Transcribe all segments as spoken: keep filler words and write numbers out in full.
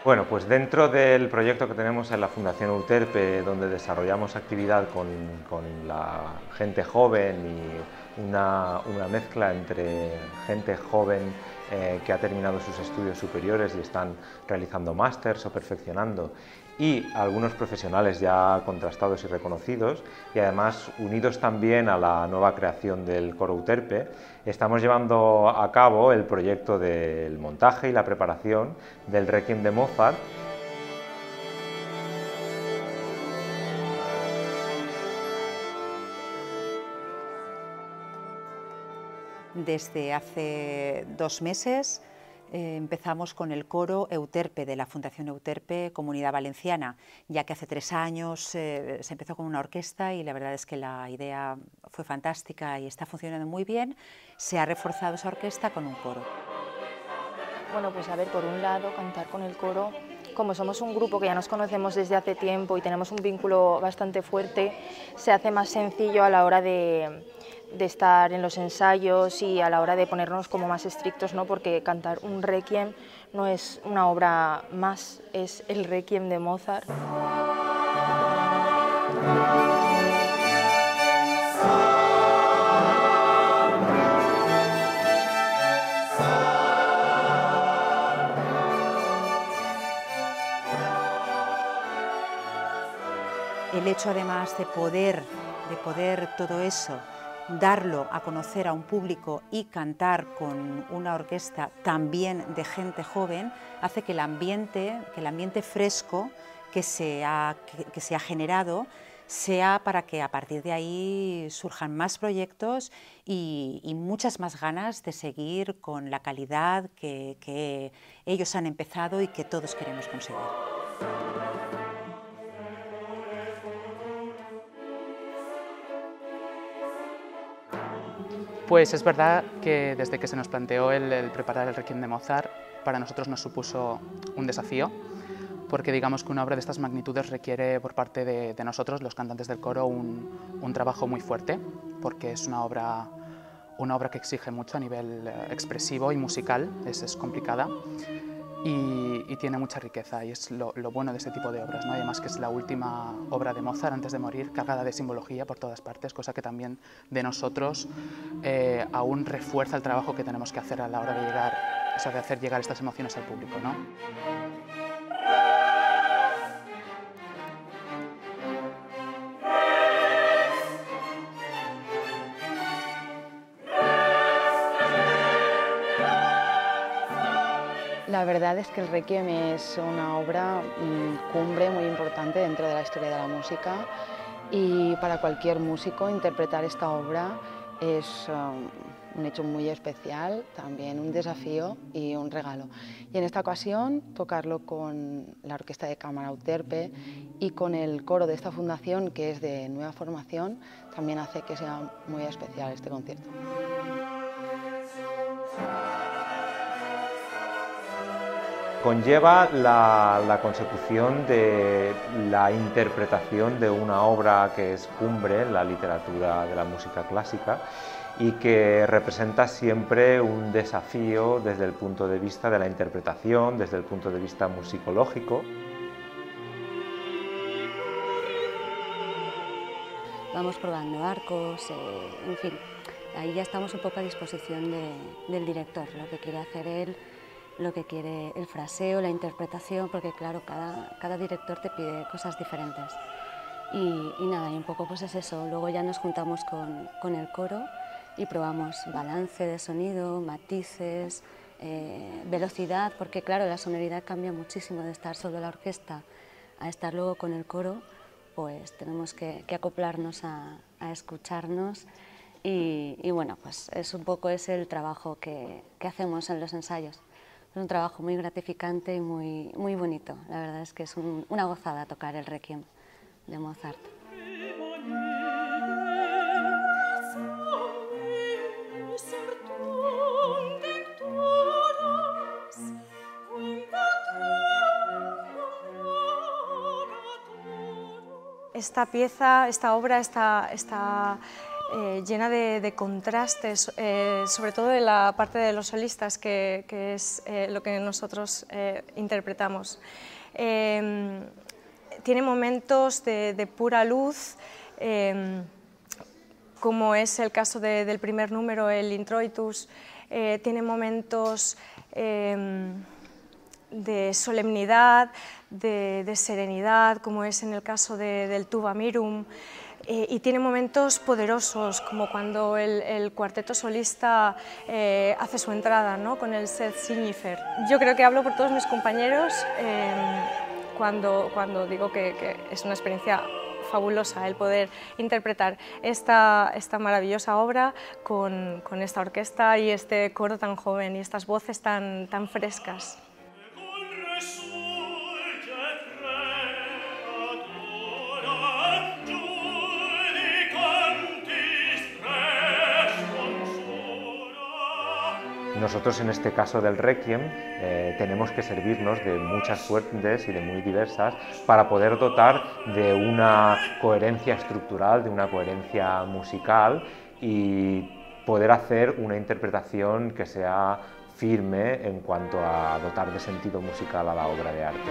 Bueno, pues dentro del proyecto que tenemos en la Fundación Euterpe, donde desarrollamos actividad con, con la gente joven y una, una mezcla entre gente joven eh, que ha terminado sus estudios superiores y están realizando másters o perfeccionando, y algunos profesionales ya contrastados y reconocidos, y además unidos también a la nueva creación del coro Euterpe, estamos llevando a cabo el proyecto del montaje y la preparación del Requiem de Mozart. Desde hace dos meses eh, empezamos con el coro Euterpe de la Fundación Euterpe Comunidad Valenciana, ya que hace tres años eh, se empezó con una orquesta y la verdad es que la idea fue fantástica y está funcionando muy bien. Se ha reforzado esa orquesta con un coro. Bueno, pues a ver, por un lado, cantar con el coro, como somos un grupo que ya nos conocemos desde hace tiempo y tenemos un vínculo bastante fuerte, se hace más sencillo a la hora de, de estar en los ensayos y a la hora de ponernos como más estrictos, ¿no? Porque cantar un requiem no es una obra más, es el requiem de Mozart. El hecho además de poder, de poder todo eso, darlo a conocer a un público y cantar con una orquesta también de gente joven, hace que el ambiente, que el ambiente fresco que se ha, que, que se ha generado sea para que a partir de ahí surjan más proyectos y, y muchas más ganas de seguir con la calidad que, que ellos han empezado y que todos queremos conseguir. Pues es verdad que desde que se nos planteó el, el preparar el Requiem de Mozart, para nosotros nos supuso un desafío, porque digamos que una obra de estas magnitudes requiere por parte de, de nosotros, los cantantes del coro, un, un trabajo muy fuerte, porque es una obra, una obra que exige mucho a nivel expresivo y musical, es, es complicada. Y, y tiene mucha riqueza y es lo, lo bueno de este tipo de obras, ¿no? Además que es la última obra de Mozart antes de morir, cargada de simbología por todas partes, cosa que también de nosotros eh, aún refuerza el trabajo que tenemos que hacer a la hora de llegar, o sea, de hacer llegar estas emociones al público, ¿no? La verdad es que el Requiem es una obra mmm, cumbre muy importante dentro de la historia de la música y para cualquier músico interpretar esta obra es um, un hecho muy especial, también un desafío y un regalo. Y en esta ocasión tocarlo con la Orquesta de Cámara Euterpe y con el coro de esta fundación, que es de nueva formación, también hace que sea muy especial este concierto. Conlleva la, la consecución de la interpretación de una obra que es cumbre en la literatura de la música clásica y que representa siempre un desafío desde el punto de vista de la interpretación, desde el punto de vista musicológico. Vamos probando arcos, eh, en fin, ahí ya estamos un poco a disposición de, del director, lo que quiere hacer él, lo que quiere el fraseo, la interpretación, porque claro, cada, cada director te pide cosas diferentes. Y, y nada, y un poco pues es eso, luego ya nos juntamos con, con el coro y probamos balance de sonido, matices, eh, velocidad, porque claro, la sonoridad cambia muchísimo de estar solo la orquesta a estar luego con el coro, pues tenemos que, que acoplarnos a, a escucharnos y, y bueno, pues es un poco ese el trabajo que, que hacemos en los ensayos. Es un trabajo muy gratificante y muy, muy bonito. La verdad es que es un, una gozada tocar el Requiem de Mozart. Esta pieza, esta obra está, está eh, llena de, de contrastes, eh, sobre todo de la parte de los solistas, que, que es eh, lo que nosotros eh, interpretamos. Eh, tiene momentos de, de pura luz, eh, como es el caso de, del primer número, el Introitus. Eh, tiene momentos eh, de solemnidad, de, de serenidad, como es en el caso de, del Tuba Mirum, eh, y tiene momentos poderosos, como cuando el, el cuarteto solista eh, hace su entrada, ¿no?, con el Sed Signifer. Yo creo que hablo por todos mis compañeros eh, cuando, cuando digo que, que es una experiencia fabulosa el poder interpretar esta, esta maravillosa obra con, con esta orquesta y este coro tan joven y estas voces tan, tan frescas. Nosotros en este caso del Requiem eh, tenemos que servirnos de muchas fuentes y de muy diversas para poder dotar de una coherencia estructural, de una coherencia musical y poder hacer una interpretación que sea firme en cuanto a dotar de sentido musical a la obra de arte.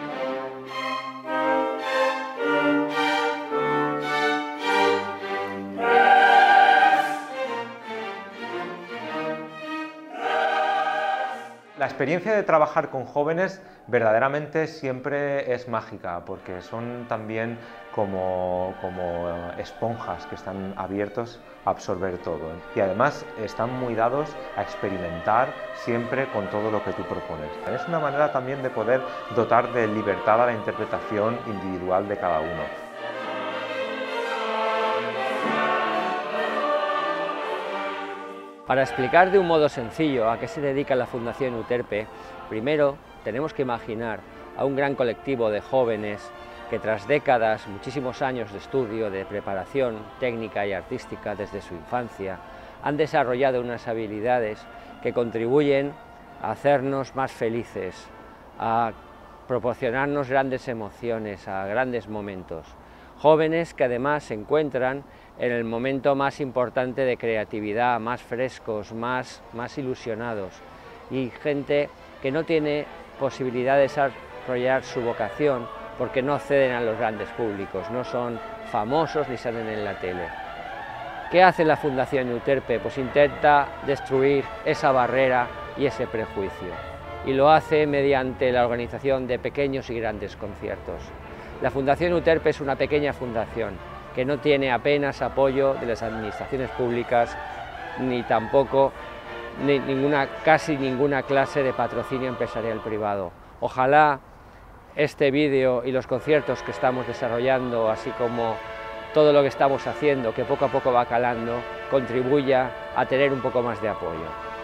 La experiencia de trabajar con jóvenes verdaderamente siempre es mágica, porque son también como, como esponjas que están abiertos a absorber todo. Y además están muy dados a experimentar siempre con todo lo que tú propones. Es una manera también de poder dotar de libertad a la interpretación individual de cada uno. Para explicar de un modo sencillo a qué se dedica la Fundación Euterpe, primero tenemos que imaginar a un gran colectivo de jóvenes que tras décadas, muchísimos años de estudio, de preparación técnica y artística desde su infancia, han desarrollado unas habilidades que contribuyen a hacernos más felices, a proporcionarnos grandes emociones, a grandes momentos. Jóvenes que además se encuentran en el momento más importante de creatividad, más frescos, más, más ilusionados, y gente que no tiene posibilidad de desarrollar su vocación porque no acceden a los grandes públicos, no son famosos ni salen en la tele. ¿Qué hace la Fundación Euterpe? Pues intenta destruir esa barrera y ese prejuicio, y lo hace mediante la organización de pequeños y grandes conciertos. La Fundación Euterpe es una pequeña fundación que no tiene apenas apoyo de las administraciones públicas, ni tampoco ni ninguna, casi ninguna clase de patrocinio empresarial privado. Ojalá este vídeo y los conciertos que estamos desarrollando, así como todo lo que estamos haciendo, que poco a poco va calando, contribuya a tener un poco más de apoyo.